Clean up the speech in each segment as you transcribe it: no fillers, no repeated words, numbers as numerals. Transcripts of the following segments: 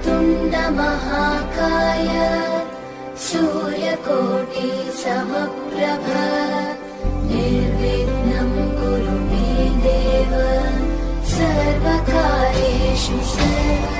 वक्रतुण्ड महाकाय सूर्यकोटि समप्रभ निर्विघ्नं कुरु मे देव सर्वकार्येषु सर्वदा।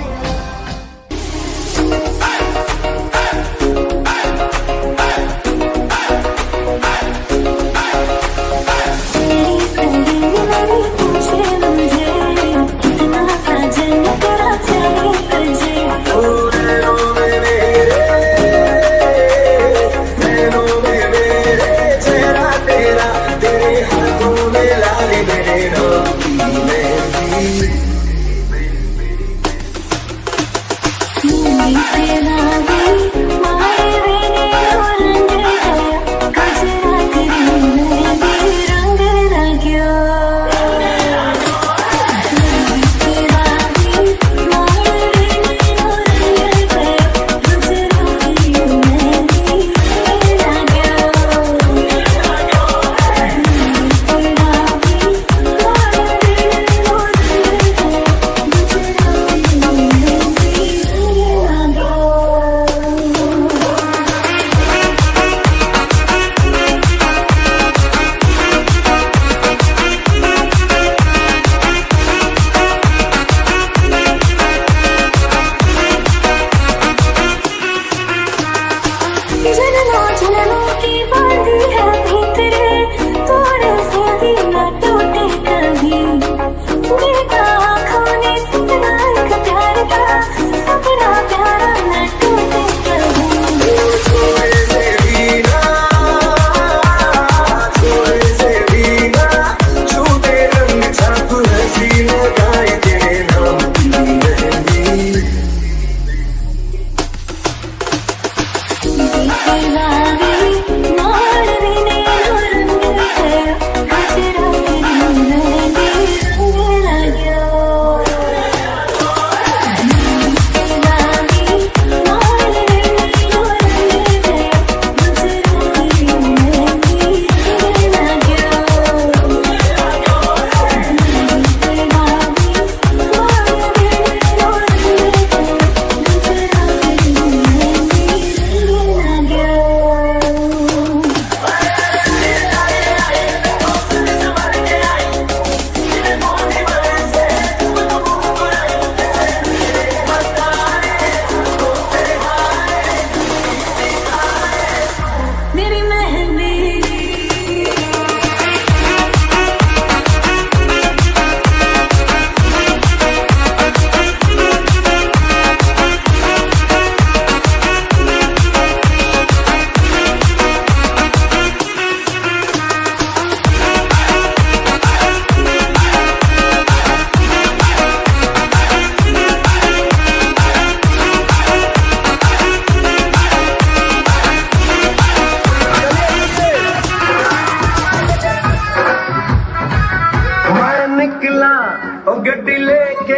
गड्डी लेके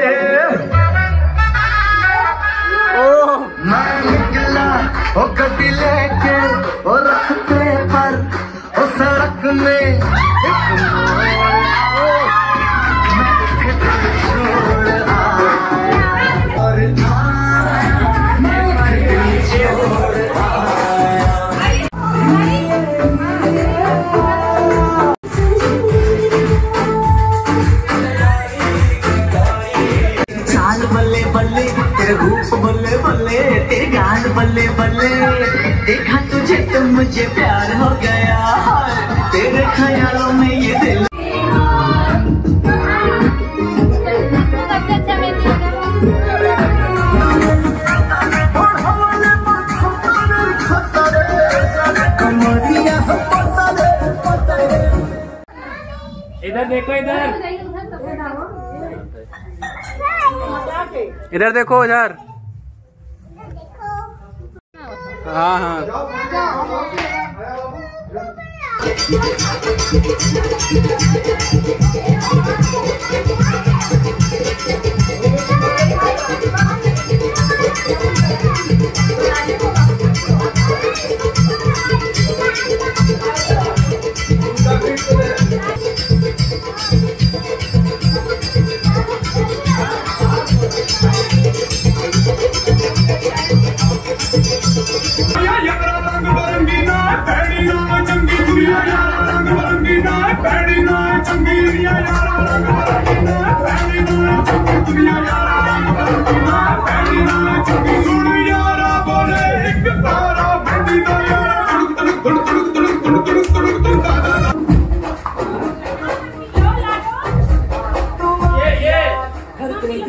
मैं निकला ओ गड्डी लेके ओ रास्ते पर ओ सड़क में एक रूप बल्ले बल्ले तेरे गाल बल्ले बल्ले देखा तुझे तो मुझे प्यार हो गया तेरे ख्यालों में ये दिल। इधर देखो इधर देखो इधर। हाँ हाँ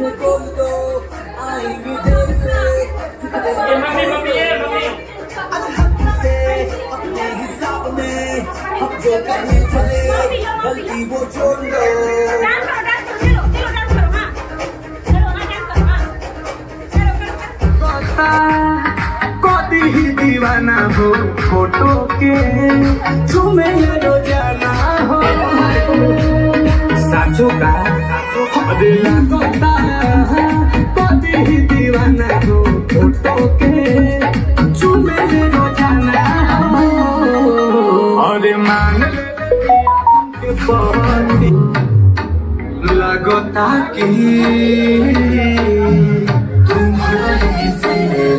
बोल दो आएंगे देर से मम्मी से अपने हिसाब में हम जो करने चले गलती वो छोड़ दो। ही दीवाना हो फोटो के तुम्हें रोजाना हो साचो का कभी ही दीवाना हो फोटो के तुम्हें रोजाना हो और मान लगो ताकि तुम्हारे से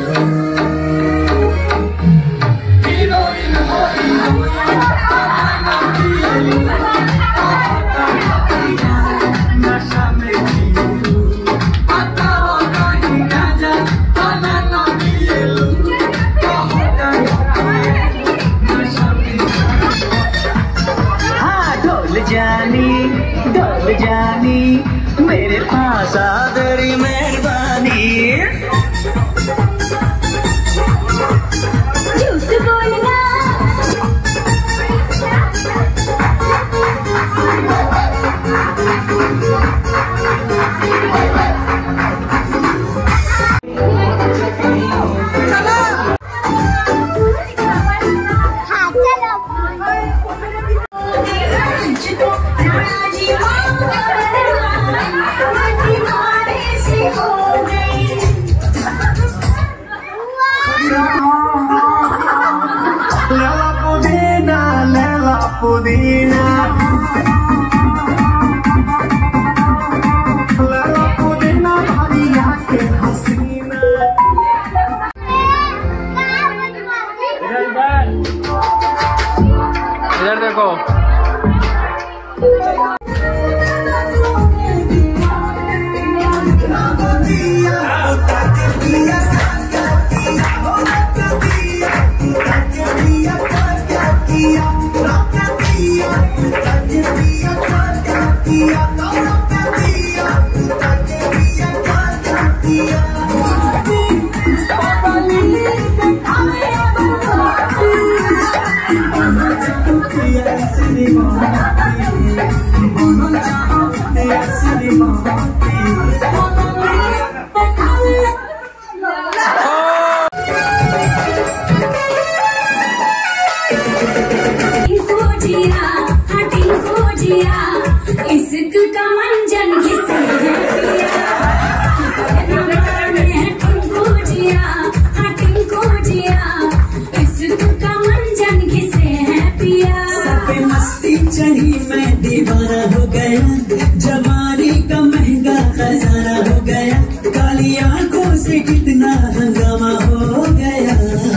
ढल जानी मेरे पास आदरी मेहरबानी Lela Pudina Lela Pudina Maria के हसीना इधर देखो इश्क का मंजन किसे है टिंकू जिया इश्क का मंजन किसे है पिया सबे मस्ती चढ़ी मैं दीवाना हो गया जवानी का महंगा खजाना हो गया काली आंखों से कितना हंगामा हो गया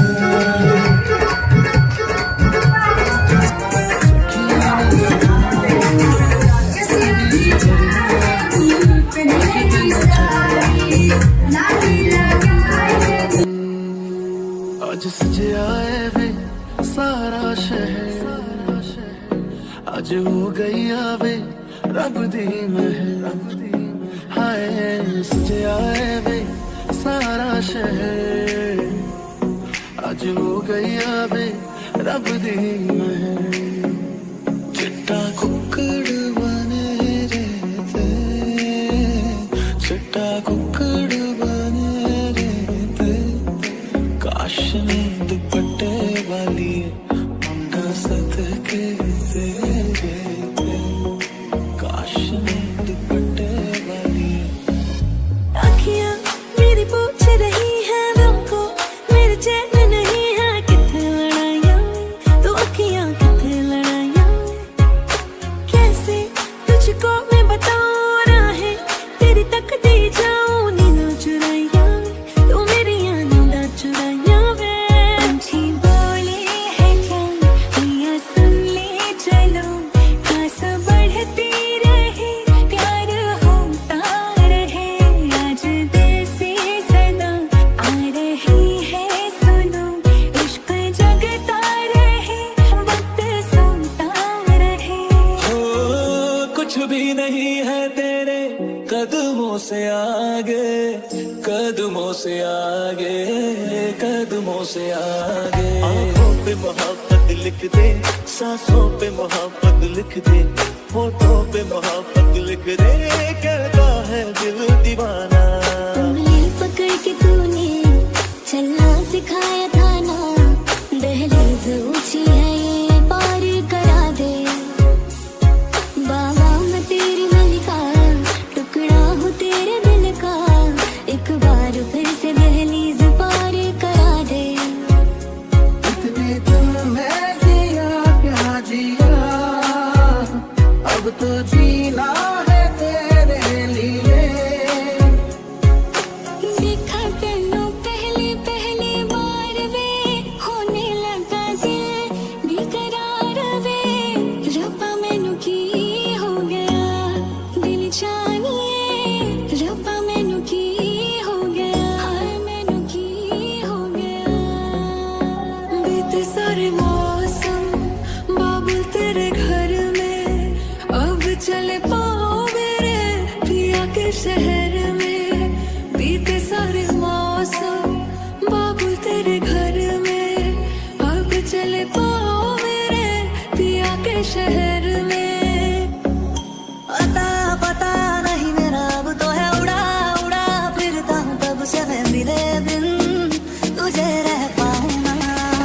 आज सजे आए वे सारा शहर आज हो गई आवे रब दी महर हाय सजे आए वे सारा शहर आज हो गई आवे रब दी महर चिट्टा कुक्कड़ बने रहते चिट्टा कुक्कड़ बने रहते काश में दुपट्टे वाली मुंडा सदके तेरे काश में दुपट्टे वाली आँखियाँ मेरी पूछ रही है हमको मेरे चैन नहीं है कितने लड़ाइयाँ तो आँखियाँ कितने लड़ाइयाँ कैसे तुझको मैं बताऊँ राहें तेरी तकती जाऊँ नींद चुराइयाँ तू मेरी नींद चुराइयाँ वे पंछी बोले है क्या पिया सुन ले चलो खास बढ़ती रहे प्यार होता रहे आज दिल से सदा आ रही है सुनो आगे, कदमों से आगे, कदमों से आगे। आँखों पे मोहब्बत लिख दे, सांसों पे मोहब्बत लिख दे, होठों पे मोहब्बत लिख दे, कहता है दिल दीवाना। उंगली पकड़ के तूने चलना सिखाया था ना, दहलीज ऊंची है ये पार करा दे। बाबा मैं तेरी मलिका, टुकड़ा हूँ तेरे दिल का, एक बार फिर से दहलीज पार करा दे। इतने दिल में जिया क्या जिया, अब तो जीना है तेरे लिए। देखा तेनू पहली पहली बार वे, होने लगा दिल बेकरार वे। रब्बा मैनू की हो गया दिल जानिए, रब्बा मैनू की हो गया, हाय मैनू की हो गया। बीते सारे मौसम बाबुल तेरे घर में, अब चले पाओ मेरे पिया के शहर में। बीते सारे मौसम बाबुल तेरे घर में, अब चले पाओ मेरे पिया के शहर में। अता पता नहीं मेरा अब तो है उड़ा उड़ा फिरता हूँ तब से मैं मिले बिन तुझे रह पाऊँ ना।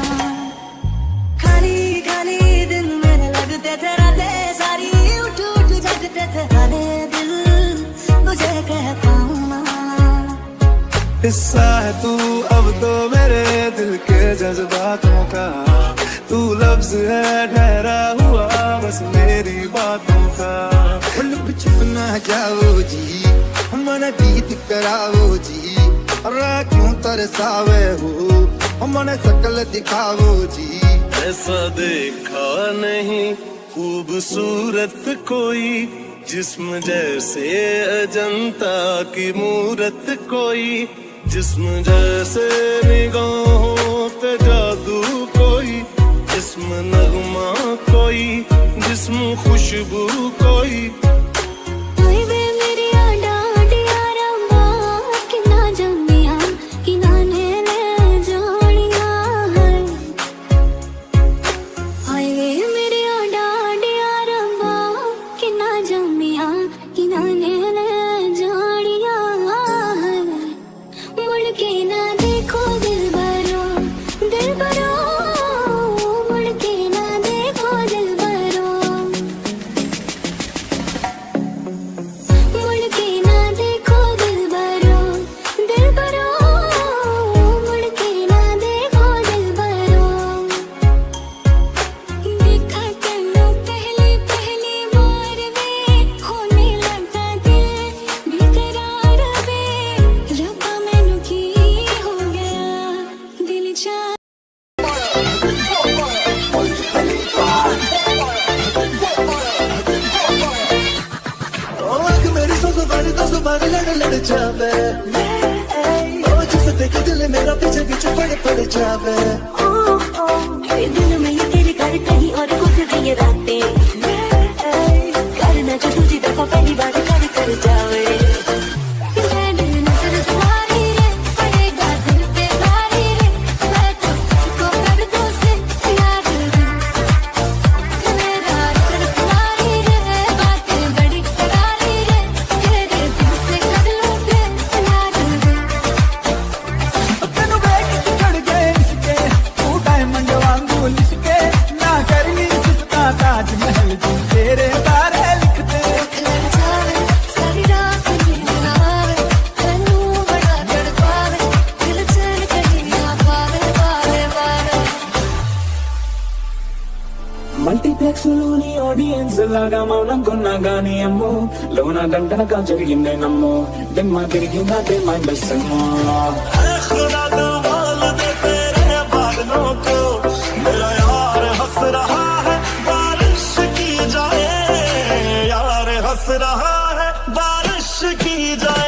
खाली खाली दिन मेरे लगते थे रातें सारी, उठ उठ जगते थे हाले दिल तुझे कह पाऊँ ना। हिस्सा है तू अब तो मेरे दिल के जज्बातों का, तू लफ्ज है ठहरा हुआ बस मेरी बातों का। लुक छुप ना जाओ जी, मन बीत कराओ जी, क्यों तरसावे हो मन शकल दिखाओ जी। ऐसा देखा नहीं खूबसूरत कोई, जिस्म जैसे अजंता की मूरत कोई, जिस्म जैसे निगाहों पे जादू कोई, जिस्म नगमा कोई, जिस्म खुशबू कोई। ओए वे मेरी आडा आडिया रंबा, किना जम्मिया किना ने जानिया है। ओए वे मेरी आडा आडिया रंबा, किना जम्मिया किना ने जानिया है। मुड़ के ना देखो दिल भरो, दिल भरो, मुड़ के ना देखो दिल भरो, मुड़ के ना देखो दिल भरो, दिल भरो, मुड़ के ना देखो दिल भरो। देखा तेनू पहली पहली बार वे, होने लगा दिल बेकरार वे। रब्बा मैनू की हो गया दिल जा। मेरी सो बारी लड़ जावे, जिसे देख दिल मेरा पीछे पीछे पड़ जावे। ये दिन में ये तेरे घर कहीं और गुजरी ये रातें, करना जो दूसरी दफा पहली बार कर जावे। मैंने नजर तुम्हारी रे, पड़ेगा दिल पे भारी रे, मैं तो तुझको कर दूं से यार रे। मेरा नजर तुम्हारी रे, बातें बड़ी करारी रे, तेरे दिल से कर लूं फिर यार रे। तेनू बैठ के चढ़ गए इसके, तू डायमंड वांगू लिशके, ना करनी सिफता ताजमहल तू तेरे बारे लिखते। लड़ जावे सारी रात नींद ना आवे, तन्नू बड़ा तड़पावे, दिल चैन कहीं ना पावे पावे पावे। మల్టీప్లెక్స్ లోని ఆడియన్స్ లాగా మౌనం కొన్నా గానీ అమ్మో, లోన దండనగా జరిగిందే నమ్మో, దిమ్మ తిరిగిందే మైండ్ సెమ్మో। खुदा तो बोल दे तेरे बादलों को, मेरा यार हंस रहा है बारिश की जाए, यार हंस रहा है बारिश की जाए।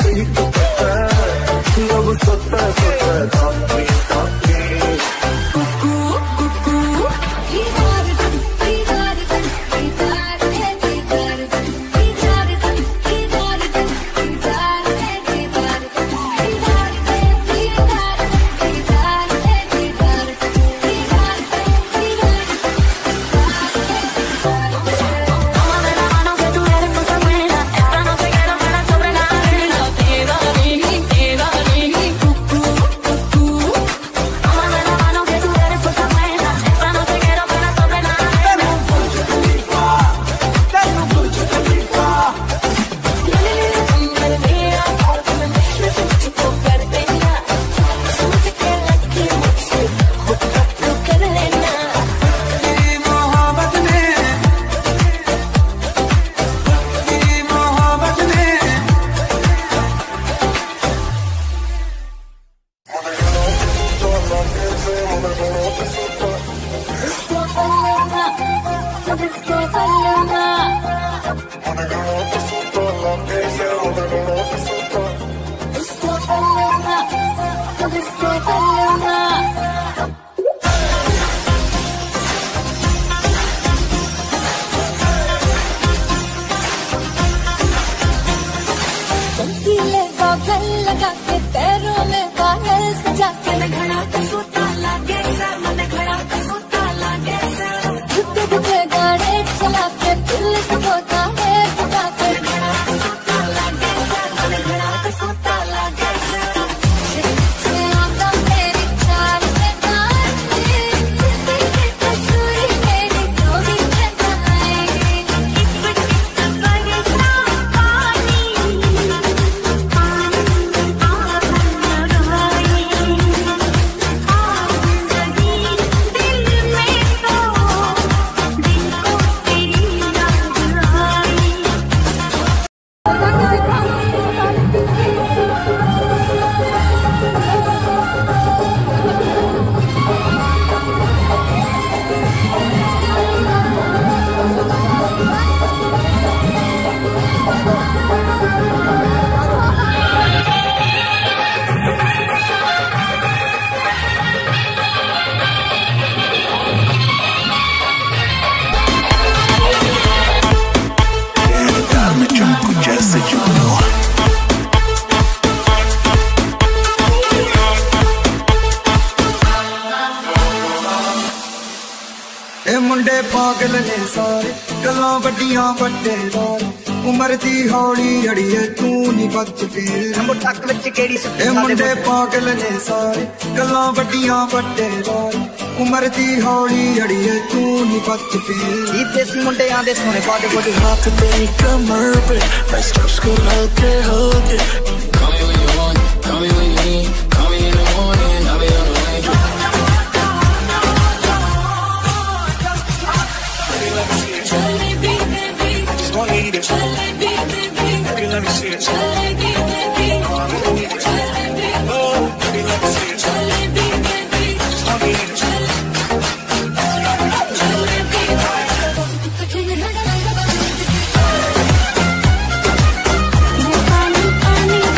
मुंडे पागल ने सारे गल्लां वड्डियां वड्डे दार उमर दी हौली अड़िए तू नी बच फिर मुंडे पागल ने सारे गल्लां वड्डियां वड्डे दार उमर दी हौली अड़िए तू नी बच फिर देसी मुंडे आंदे सोने पादे बोली हाथ तेरी कमर पे बस को हल्के हल्के call me when you want call me when you need call me in the morning I'll be on the way Need it. Baby, let me see it. Baby, need it. Oh, baby, let me see it. Just don't need it. पानी पानी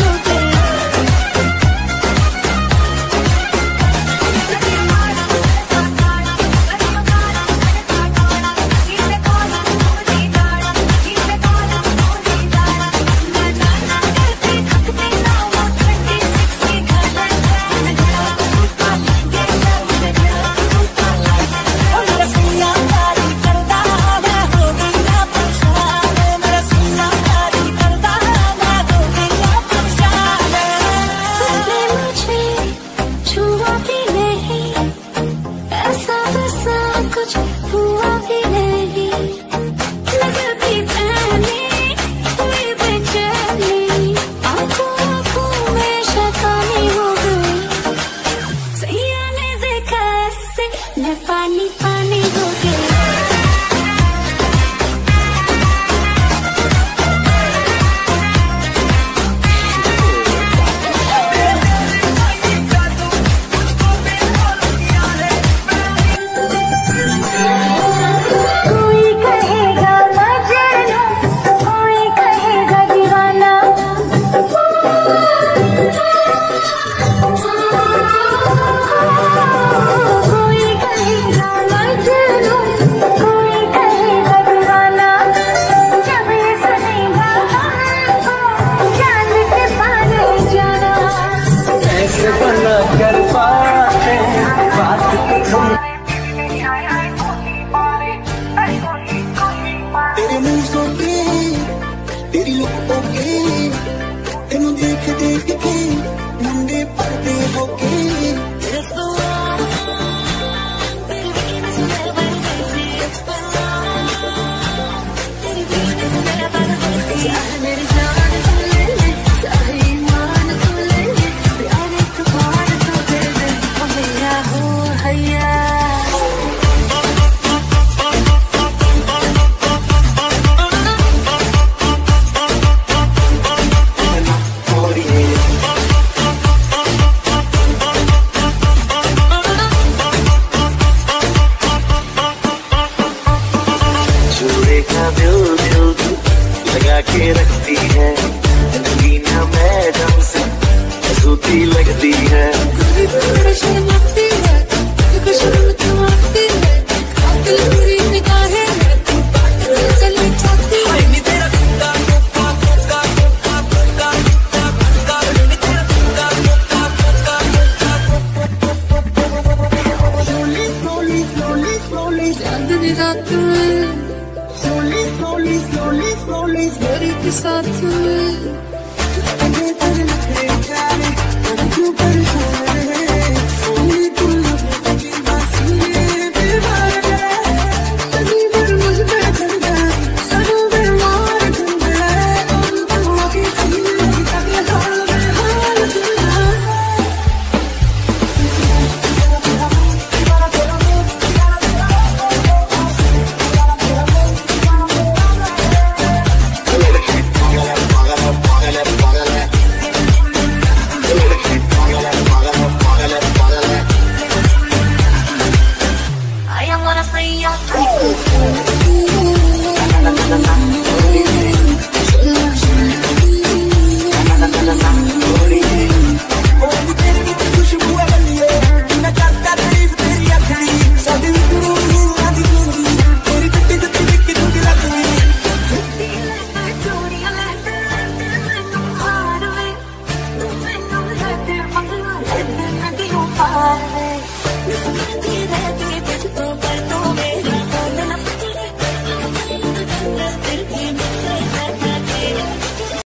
प्यार में